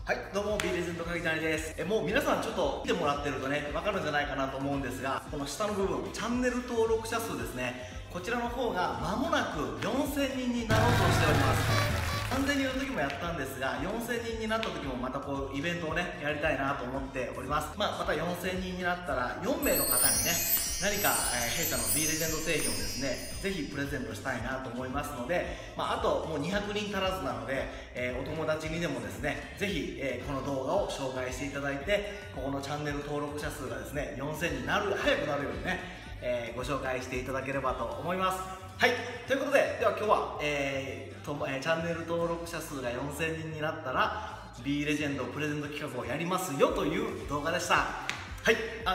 はい、どうも B レジェンド影谷です。もう皆さんちょっと見てもらってるとね、わかるんじゃないかなと思うんですが、この下の部分、チャンネル登録者数ですね、こちらの方が間もなく4000人になろうとしております。3000人の時もやったんですが、4000人になった時もまたこうイベントをね、やりたいなと思っております。また4000人になったら4名の方にね、何か、弊社の B レジェンド製品をですね、ぜひプレゼントしたいなと思いますので、あともう200人足らずなので、お友達にでもですね、ぜひ、この動画を紹介していただいて、ここのチャンネル登録者数がですね、4000になる、早くなるようにね、ご紹介していただければと思います。はい、ということで、では今日は、チャンネル登録者数が4000人になったら B レジェンドプレゼント企画をやりますよという動画でした。はい、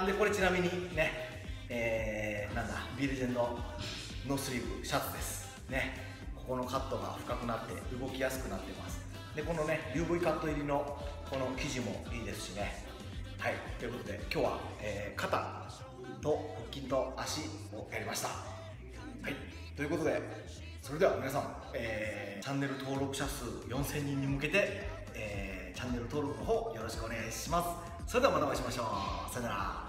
でこれちなみにね、B レジェンドノースリーブシャツですね。ここのカットが深くなって動きやすくなってます。でこのね UV カット入りのこの生地もいいですしね。はい、ということで今日は、肩と腹筋と足をやりました。はい、ということでそれでは皆さん、チャンネル登録者数4000人に向けて、チャンネル登録の方よろしくお願いします。それではまたお会いしましょう。さよなら。